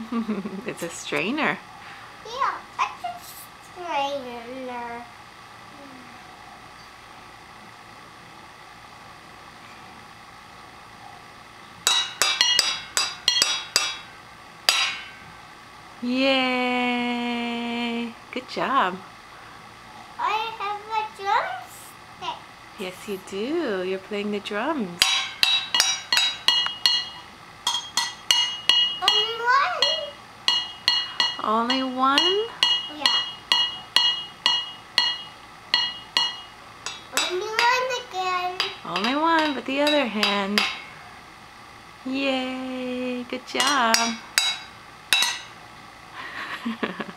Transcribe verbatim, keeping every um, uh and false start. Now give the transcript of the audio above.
It's a strainer. Yeah, it's a strainer. Yay! Good job. I have a drumstick. Yes, you do. You're playing the drums. Only one. Only one? Yeah. Only one again. Only one, but the other hand. Yay! Good job.